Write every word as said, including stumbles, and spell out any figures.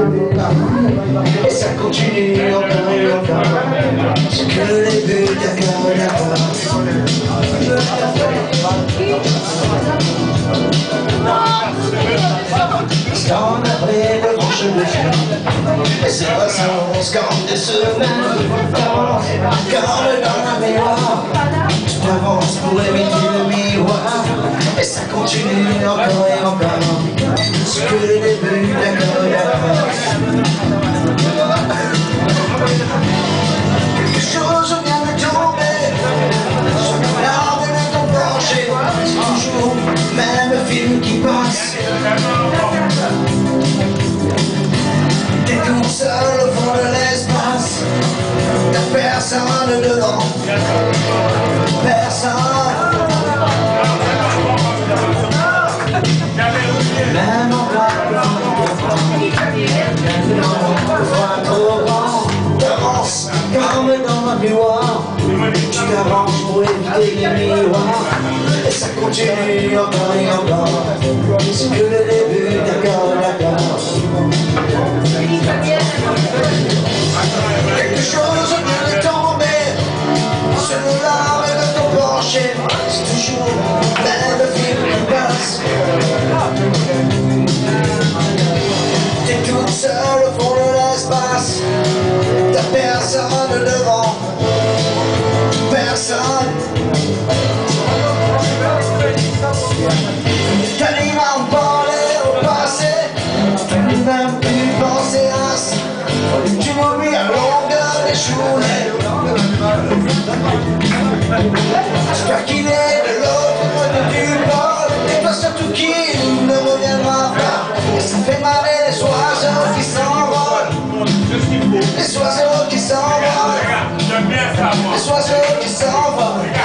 Et ça continue encore et encore. C'est que le début, d'accord, d'accord. Quand après le grand cheveu, et c'est pas ça, on se garde des semaines. Quand le dans la mémoire, tu t'avances pour éviter le miroir. Et ça continue encore et encore. C'est que le début, d'accord, d'accord. Quelque chose vient de tomber sur l'arbre de ton plancher. C'est toujours le même film qui passe. T'es tout seul au fond de l'espace. T'as personne devant. Personne. Même en bas, le froid trop grand. T'avances comme dans ma mémoire. Tu t'avances pour éviter les miroirs. Et ça continue encore et encore. C'est que le début, d'accord, d'accord. Quelque chose vient de tomber sur l'arbre de ton plancher. C'est toujours le même film qui passe. T'es toute seule au fond de l'espace. T'as personne devant. Personne. T'arrives à en parler au passé. T'arrives même plus penser à ça. Tu m'oublies à longueur des journées. J'espère qu'il est de l'autre côté du bord. Et pas surtout qu'il ne reviendra pas. Et ça fait marrer les oiseaux qui s'envolent. Les oiseaux qui s'envolent. Les oiseaux qui s'envolent.